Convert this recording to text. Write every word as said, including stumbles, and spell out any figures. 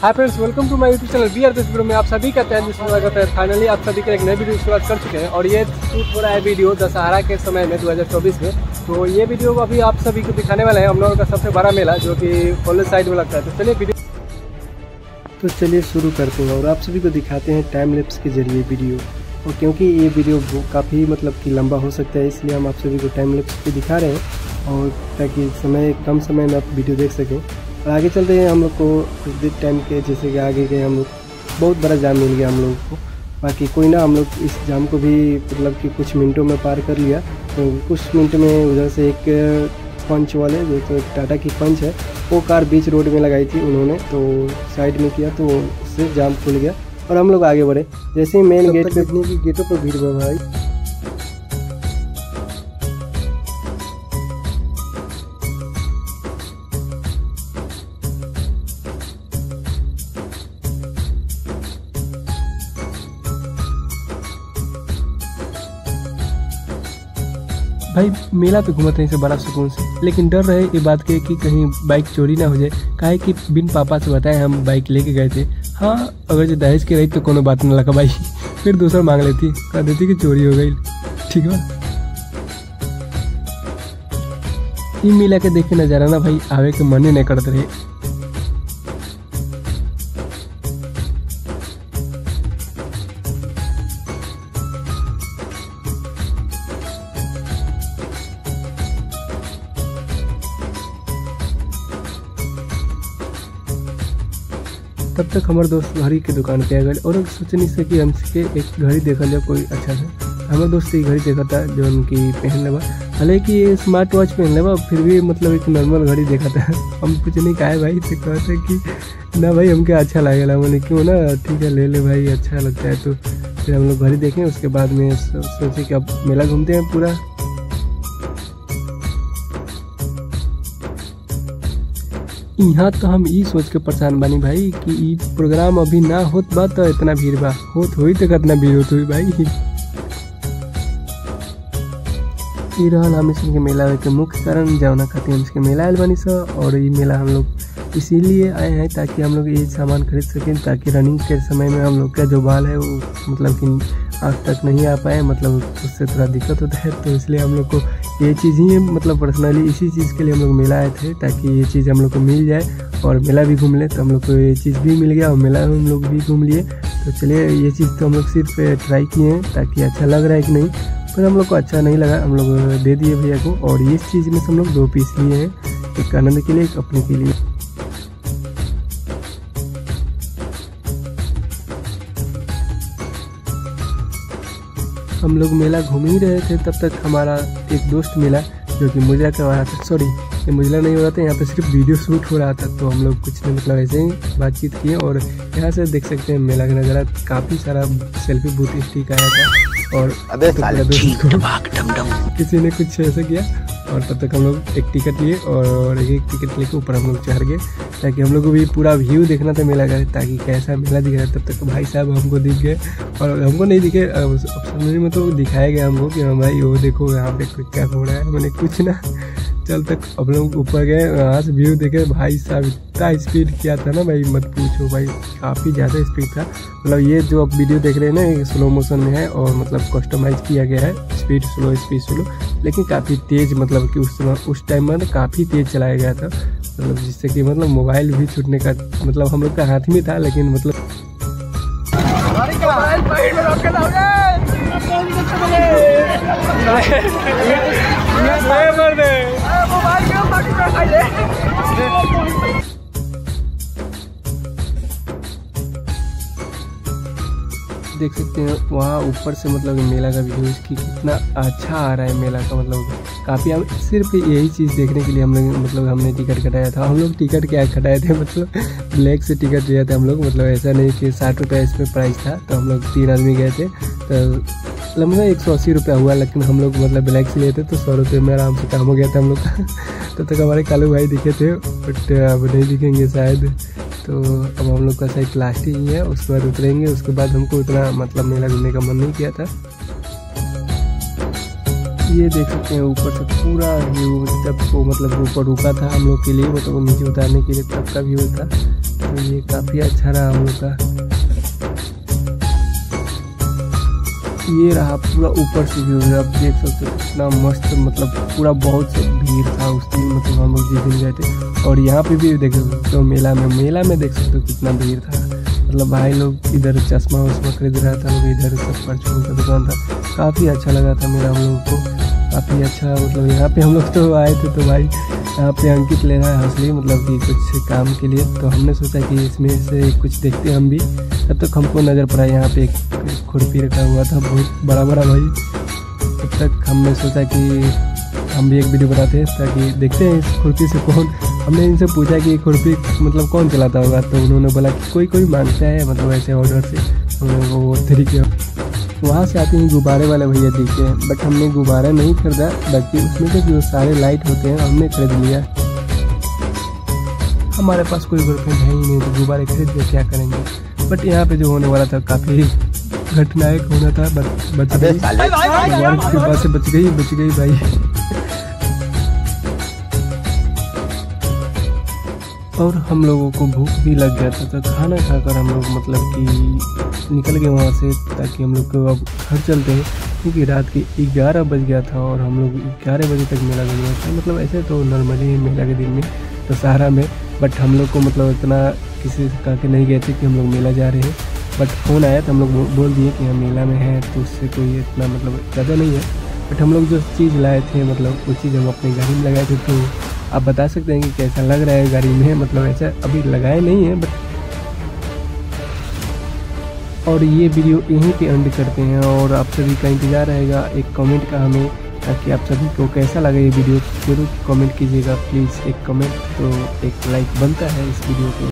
Hi friends, welcome to my YouTube channel B R. This video में आप सभी का तहे दिल से स्वागत है। फाइनली आप सभी के एक नई वीडियो शुरुआत कर चुके हैं और ये शूट हो रहा है वीडियो दशहरा के समय में दो हज़ार चौबीस में। तो ये वीडियो अभी आप सभी को दिखाने वाले हैं हम लोगों का सबसे बड़ा मेला जो कि कॉलेज साइड में लगता है। तो चलिए वीडियो तो चलिए शुरू करते हैं और आप सभी को दिखाते हैं टाइम लैप्स के जरिए वीडियो। और क्योंकि ये वीडियो काफ़ी मतलब कि लंबा हो सकता है, इसलिए हम आप सभी को टाइम लैप्स पे दिखा रहे हैं और ताकि समय कम समय में आप वीडियो देख सकें। और आगे चलते हैं, हम लोग को कुछ देर टाइम के जैसे कि आगे गए हम लोग बहुत बड़ा जाम मिल गया हम लोगों को। बाकी कोई ना, हम लोग इस जाम को भी मतलब कि कुछ मिनटों में पार कर लिया। तो कुछ मिनट में उधर से एक पंच वाले जो तो टाटा की पंच है वो कार बीच रोड में लगाई थी उन्होंने, तो साइड में किया तो उससे जाम खुल गया और हम लोग आगे बढ़े। जैसे ही मेन गेट देखने की गेटों पर भीड़ में भाई भाई मेला तो घूमते हैं से बड़ा सुकून से, लेकिन डर रहे ये बात के कि कहीं बाइक चोरी ना हो जाए। काहे कि बिन पापा से बताए हम बाइक लेके गए थे। हाँ, अगर जो दहेज की रही तो कोनो बात ना लगा भाई, फिर दूसरा मांग लेती, कह देती कि चोरी हो गई। ठीक है, ये मेला के देखे नजारा ना भाई आवे के मन ही नहीं करते रहे। तब तक हमारे दोस्त घड़ी के दुकान पे आ गए और सोचनी से कि हमसे एक घड़ी देखा जाए कोई अच्छा था। हमारे दोस्त ये घड़ी देखा था जो उनकी पहन लेवा, हालांकि ये स्मार्ट वॉच पहन लेवा, फिर भी मतलब एक नॉर्मल घड़ी देखा था। हम कुछ नहीं कहा भाई, तो कहते कि ना भाई हमको अच्छा लगेगा, मैंने क्यों ना ठीक है ले ले भाई, अच्छा लगता है। तो फिर हम लोग घड़ी देखें, उसके बाद में सोचे कि अब मेला घूमते हैं पूरा। यहाँ तो हम ई सोच के परेशान बानी भाई कि ई प्रोग्राम अभी ना होत बा तो इतना भीड़ बा, होत हुई तो कितना भीड़ होत हुई भाई। ई रहल हम इसके मेला के मुख्य कारण जौना खातिर हम इसके मेला आयल बानी सा। और ये मेला हम लोग इसीलिए आए हैं ताकि हम लोग ये सामान खरीद सकें, ताकि रनिंग के समय में हम लोग का जो बाल है वो मतलब कि आज तक नहीं आ पाए, मतलब उससे थोड़ा दिक्कत होता है। तो इसलिए हम लोग को ये चीज़ ही मतलब पर्सनली इसी चीज़ के लिए हम लोग मेला आए थे, ताकि ये चीज़ हम लोग को मिल जाए और मेला भी घूम ले। तो हम लोग को ये चीज़ भी मिल गया और मेला हम लोग भी घूम लिए। तो चलिए, ये चीज़ तो हम लोग सिर्फ ट्राई किए हैं ताकि अच्छा लग रहा है कि नहीं। फिर हम लोग को अच्छा नहीं लगा, हम लोग दे दिए भैया को। और ये चीज़ में से हम लोग दो पीस लिए हैं, एक आनंद के लिए एक अपने के लिए। हम लोग मेला घूम ही रहे थे, तब तक हमारा एक दोस्त मिला जो कि मुजरा करवा रहा था। सॉरी, ये मुजरा नहीं हो रहा था, यहाँ पे सिर्फ वीडियो शूट हो रहा था। तो हम लोग कुछ नहीं मतलब ऐसे ही बातचीत किए और यहाँ से देख सकते हैं मेला का नज़ारा। काफ़ी सारा सेल्फी बूथ स्टिक आया था और किसी ने कुछ ऐसे किया। और तब तक हम लोग एक टिकट लिए और एक एक टिकट लेके ऊपर हम लोग चढ़ गए, ताकि हम लोग को भी पूरा व्यू देखना था मेला का, ताकि कैसा मेला दिख रहा है। तब तक भाई साहब हमको दिख गए और हमको नहीं दिखे, समझने में तो दिखाया गया हमको कि हाँ भाई वो देखो यहाँ पे क्या हो रहा है। मैंने कुछ ना चल तक हम लोग ऊपर गए, वहाँ से व्यू देखे। भाई साहब इतना स्पीड किया था ना भाई, मत पूछो भाई, काफ़ी ज़्यादा स्पीड था। मतलब ये जो आप वीडियो देख रहे हैं ना, ये स्लो मोशन में है और मतलब कस्टमाइज किया गया है, स्पीड स्लो स्पीड स्लो, लेकिन काफ़ी तेज़ मतलब कि उस समय उस टाइम में काफ़ी तेज़ चलाया गया था। मतलब जिससे कि मतलब मोबाइल भी छूटने का मतलब हम लोग का हाथ में था, लेकिन मतलब देख सकते हैं वहाँ ऊपर से मतलब मेला का व्यू की कितना अच्छा आ रहा है मेला का। मतलब काफ़ी हम सिर्फ यही चीज़ देखने के लिए हम लोग मतलब हमने टिकट कटाया था। हम लोग टिकट क्या कटाए थे, मतलब ब्लैक से टिकट लिया था हम लोग। मतलब ऐसा नहीं कि साठ रुपये इसमें प्राइस था, तो हम लोग तीन आदमी गए थे तो लगभग एक सौ अस्सी रुपया हुआ, लेकिन हम लोग मतलब ब्लैक से लिए थे तो सौ रुपये में आराम से काम हो गया था हम लोग का। तब तक हमारे कालू भाई दिखे थे, बट अब नहीं दिखेंगे शायद। तो अब हम लोग का साइड लास्ट ही है, उसके बाद उतरेंगे। उसके बाद हमको उतना मतलब मेला घूमने का मन नहीं किया था। ये देख सकते हैं ऊपर से पूरा व्यू, जब वो मतलब ऊपर रुका था हम लोग के लिए, मतलब नीचे उतारने के लिए तब का व्यू था। तो ये काफ़ी अच्छा रहा हम लोग का। ये रहा पूरा ऊपर से व्यू है, आप देख सकते हो कितना मस्त, मतलब पूरा बहुत से भीड़ था उस दिन, मतलब हम लोग जिस दिन गए थे। और यहाँ पे भी देख सकते हो मेला में मेला में देख सकते हो कितना भीड़ था। मतलब भाई लोग इधर चश्मा वश्मा खरीद रहा था, लोग इधर सब परचून का दुकान था। काफ़ी अच्छा लगा था मेरा हम लोगों को, काफ़ी अच्छा। मतलब यहाँ पे हम लोग तो आए थे तो भाई यहाँ पे अंकित ले रहा है हंसली, मतलब कि कुछ काम के लिए। तो हमने सोचा कि इसमें से कुछ देखते हैं हम भी। तब तक हमको नज़र पड़ा यहाँ पे एक खुरपी रखा हुआ था, बहुत बड़ा बड़ा भाई। तब तक हमने सोचा कि हम भी एक वीडियो बनाते हैं ताकि देखते हैं इस खुरपी से कौन। हमने इनसे पूछा कि खुरपी मतलब कौन चलाता होगा, तो उन्होंने बोला कि कोई कोई मांगता है, मतलब ऐसे ऑर्डर से। वो तरीके वहाँ से आते हैं गुब्बारे वाले भैया दिखे, बट हमने गुब्बारा नहीं खरीदा, बल्कि उसमें से जो सारे लाइट होते हैं हमने खरीद लिया। हमारे पास कोई गर्लफ्रेंड है ही नहीं तो गुब्बारे खरीद के क्या करेंगे। बट यहाँ पे जो होने वाला था काफ़ी घटनायक होना था, बट बच गई गुब्बारे के पास से बच गई बच गई भाई। और हम लोगों को भूख भी लग गया था, तो खाना खाकर हम लोग मतलब कि निकल गए वहाँ से, ताकि हम लोग को अब घर चलते हैं, क्योंकि रात के ग्यारह बज गया था और हम लोग ग्यारह बजे तक मेला लग गया था। मतलब ऐसे तो नॉर्मली मेला के दिन में तो सहारा में, बट हम लोग को मतलब इतना किसी से कह के नहीं गए थे कि हम लोग मेला जा रहे हैं। बट फ़ोन आया तो हम लोग बोल दिए कि हम मेला में हैं, तो उससे कोई इतना मतलब ज़्यादा नहीं है। बट हम लोग जो चीज़ लाए थे मतलब वो चीज़ हम अपनी गाड़ी में लगाए थे। तो आप बता सकते हैं कि कैसा लग रहा है गाड़ी में, मतलब ऐसा अभी लगाए नहीं है बट। और ये वीडियो यहीं पे एंड करते हैं, और आप सभी का इंतज़ार रहेगा एक कमेंट का हमें, ताकि आप सभी को कैसा लगा ये वीडियो जरूर कमेंट कीजिएगा प्लीज़। एक कमेंट तो एक लाइक बनता है इस वीडियो को।